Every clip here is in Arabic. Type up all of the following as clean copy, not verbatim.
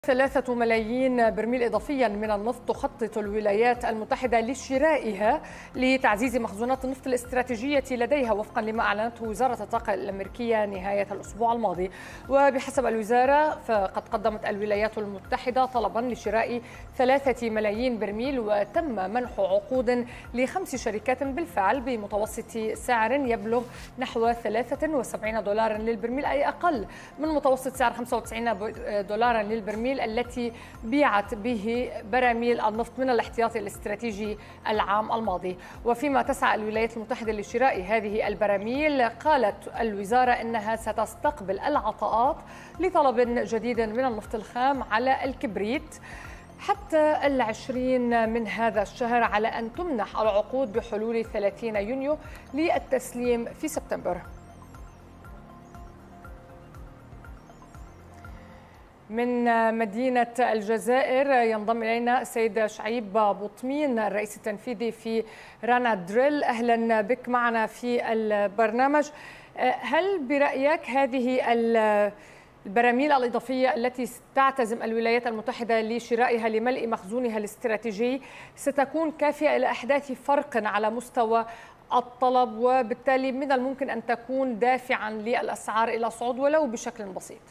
3 ملايين برميل إضافيا من النفط تخطط الولايات المتحدة لشرائها لتعزيز مخزونات النفط الاستراتيجية لديها وفقا لما أعلنته وزارة الطاقة الأمريكية نهاية الأسبوع الماضي. وبحسب الوزارة فقد قدمت الولايات المتحدة طلبا لشراء 3 ملايين برميل، وتم منح عقود ل5 شركات بالفعل بمتوسط سعر يبلغ نحو $73 للبرميل، أي أقل من متوسط سعر $95 للبرميل التي بيعت به براميل النفط من الاحتياطي الاستراتيجي العام الماضي. وفيما تسعى الولايات المتحدة لشراء هذه البراميل، قالت الوزارة إنها ستستقبل العطاءات لطلب جديد من النفط الخام على الكبريت حتى 20 من هذا الشهر، على أن تمنح العقود بحلول 30 يونيو للتسليم في سبتمبر. من مدينة الجزائر ينضم إلينا السيد شعيب بوطمين الرئيس التنفيذي في رانا دريل. أهلا بك معنا في البرنامج. هل برأيك هذه البراميل الإضافية التي تعتزم الولايات المتحدة لشرائها لملء مخزونها الاستراتيجي ستكون كافية إلى إحداث فرق على مستوى الطلب، وبالتالي من الممكن أن تكون دافعا للأسعار إلى صعود ولو بشكل بسيط؟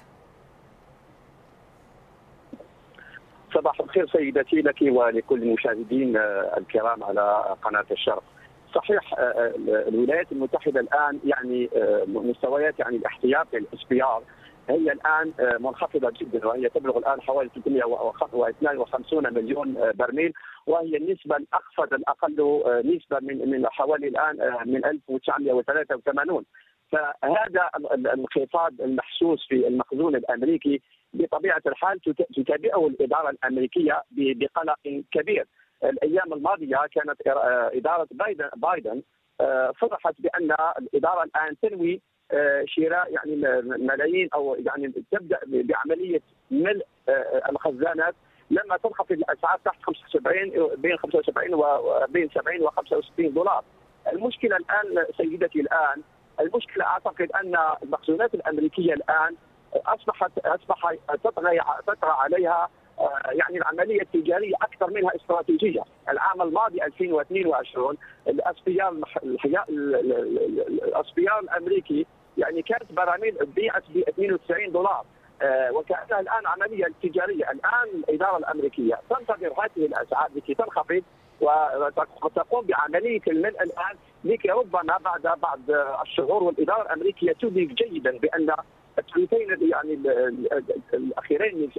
صباح الخير سيدتي لك ولكل المشاهدين الكرام على قناة الشرق. صحيح الولايات المتحدة الآن مستويات الاحتياطي الاسبيار هي الآن منخفضة جدا، وهي تبلغ الآن حوالي 352 مليون برميل، وهي النسبة الأخفض الأقل نسبة من حوالي الآن من 1983. فهذا الانخفاض المحسوس في المخزون الأمريكي بطبيعة الحال تتابعه الإدارة الأمريكية بقلق كبير. الأيام الماضية كانت إدارة بايدن صرحت بأن الإدارة الآن تنوي شراء ملايين أو تبدأ بعملية ملء الخزانات لما تنخفض الأسعار تحت 75 بين 75 وبين 70 و$65. المشكلة الآن سيدتي المشكلة أعتقد أن المخزونات الأمريكية الآن أصبح تطغى عليها العملية التجارية أكثر منها استراتيجية. العام الماضي 2022 الأسبيار الأمريكي كانت براميل بيعت ب $92، وكأنها الآن عملية تجارية. الآن الإدارة الأمريكية تنتظر هذه الأسعار لكي تنخفض وتقوم بعملية الملء الآن، لكي ربما بعد الشهور والإدارة الأمريكية تدرك جيدا بأن الثلثين الأخيرين من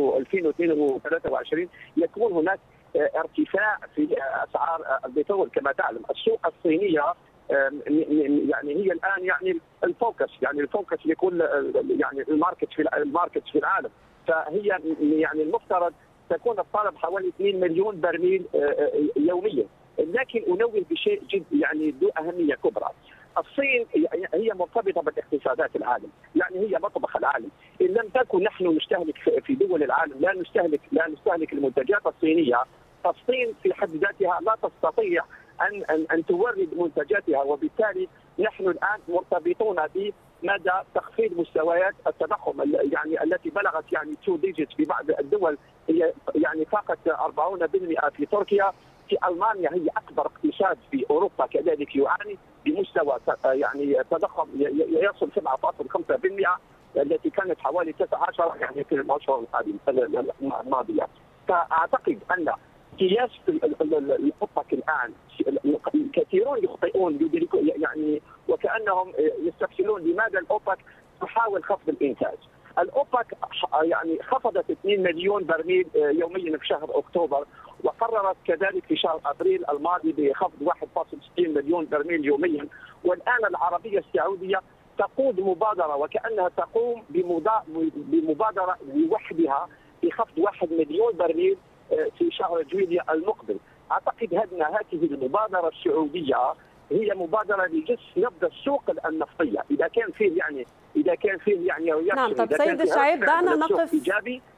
2023 يكون هناك ارتفاع في أسعار البترول. كما تعلم السوق الصينية هي الآن الفوكس لكل الماركت في العالم، فهي المفترض تكون الطلب حوالي 2 مليون برميل يوميا. لكن أنوه بشيء جد ذو أهمية كبرى. الصين هي مرتبطة بالاقتصادات العالم، هي مطبخ العالم. إن لم تكن نحن نستهلك في دول العالم لا نستهلك المنتجات الصينية، فالصين في حد ذاتها لا تستطيع أن تورد منتجاتها، وبالتالي نحن الآن مرتبطون بمدى تخفيض مستويات التضخم التي بلغت 2 ديجيت في بعض الدول، هي فاقت 40% في تركيا. في ألمانيا هي أكبر اقتصاد في أوروبا كذلك يعاني بمستوى تضخم يصل 7.5%، التي كانت حوالي 19 في الأشهر الماضية. فأعتقد أن قياس الأوبك الآن كثيرون يخطئون وكأنهم يستفسرون لماذا الأوبك تحاول خفض الإنتاج. الأوبك خفضت 2 مليون برميل يوميا في شهر أكتوبر، وقررت كذلك في شهر أبريل الماضي بخفض 1.60 مليون برميل يوميا. والآن العربية السعودية تقود مبادرة وكأنها تقوم بمبادرة لوحدها بخفض 1 مليون برميل في شهر جويلية المقبل. أعتقد أن هذه المبادرة السعودية هي مبادرة لجس نبض السوق النفطية. إذا كان فيه نعم. طب سيد الشعيب، دعنا نقف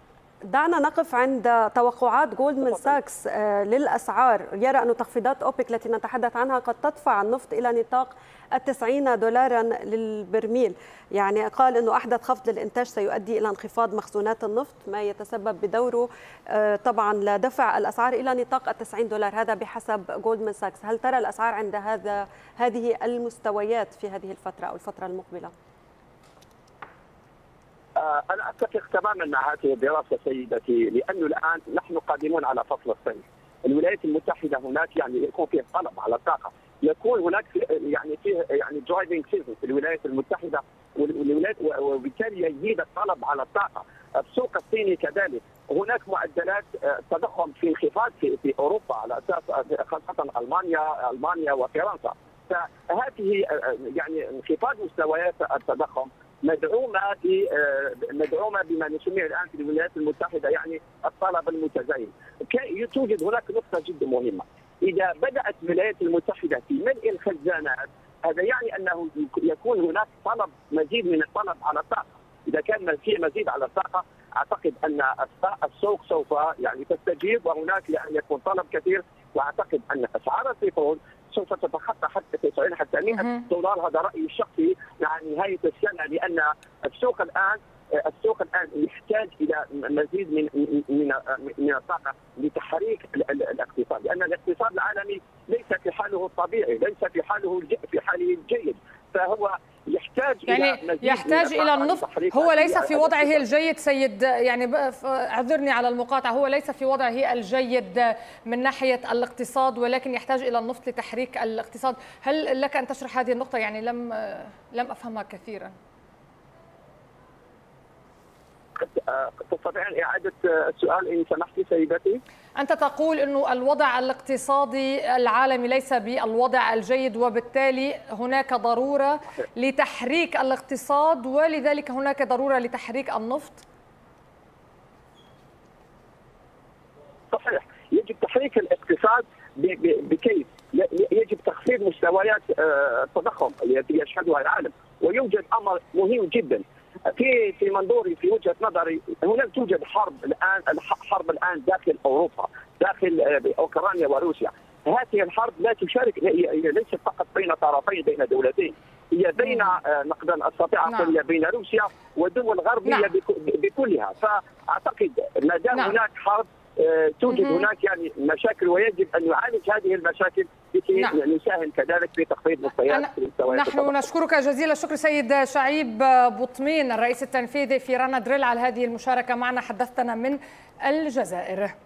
دعنا نقف عند توقعات جولدمان ساكس للأسعار. يرى أن تخفيضات أوبك التي نتحدث عنها قد تدفع النفط إلى نطاق $90 للبرميل. يعني قال أنه أحدث خفض للإنتاج سيؤدي إلى انخفاض مخزونات النفط، ما يتسبب بدوره طبعا لدفع الأسعار إلى نطاق $90. هذا بحسب جولدمان ساكس. هل ترى الأسعار عند هذه المستويات في هذه الفترة أو الفترة المقبلة؟ أنا أتفق تماما مع هذه الدراسة سيدتي، لأنه الآن نحن قادمون على فصل الصيف. الولايات المتحدة هناك يعني يكون فيه طلب على الطاقة، يكون هناك فيه درايفنج سيزون في الولايات المتحدة والولايات، وبالتالي يزيد الطلب على الطاقة. السوق الصيني كذلك، هناك معدلات تضخم في انخفاض في أوروبا على أساس خاصة ألمانيا وفرنسا. فهذه يعني انخفاض مستويات التضخم مدعومه بما نسميه الان في الولايات المتحده يعني الطلب المتزايد. توجد هناك نقطه جدا مهمه، اذا بدات الولايات المتحده في ملء الخزانات هذا يعني انه يكون هناك مزيد من الطلب على الطاقه. اذا كان في مزيد على الطاقه اعتقد ان السوق سوف يعني تستجيب، وهناك يعني يكون طلب كثير، واعتقد ان اسعار البترول سوف تتخطى حتى $100. هذا رايي الشخصي مع نهايه السنه، لان السوق الان يحتاج الى مزيد من الطاقه لتحريك الاقتصاد، لان الاقتصاد العالمي ليس في حاله الطبيعي، ليس في حاله الجيد، فهو يحتاج الى النفط. هو ليس في وضعه الجيد سيد، يعني اعذرني على المقاطعه، هو ليس في وضعه الجيد من ناحيه الاقتصاد، ولكن يحتاج الى النفط لتحريك الاقتصاد. هل لك ان تشرح هذه النقطه؟ يعني لم افهمها كثيرا. تستطيعين إعادة السؤال إن سمحتي سيدتي؟ أنت تقول أنه الوضع الاقتصادي العالمي ليس بالوضع الجيد، وبالتالي هناك ضرورة لتحريك الاقتصاد، ولذلك هناك ضرورة لتحريك النفط. صحيح، يجب تحريك الاقتصاد بكيف؟ يجب تخفيض مستويات التضخم التي يشهدها العالم، ويوجد أمر مهم جدا في منظوري، في وجهه نظري. هناك توجد حرب الان داخل اوروبا، داخل اوكرانيا وروسيا. هذه الحرب لا تشارك، هي ليست فقط بين طرفين، بين دولتين، هي بين نقدر نستطيع ان نقول بين روسيا والدول الغربيه بكلها. فاعتقد ما دام هناك حرب توجد هناك يعني مشاكل، ويجب ان نعالج هذه المشاكل لكي نساهم كذلك في تخفيض مستويات. نحن نشكرك جزيل الشكر سيد شعيب بطمين، الرئيس التنفيذي في رانا دريل، على هذه المشاركة معنا. حدثتنا من الجزائر.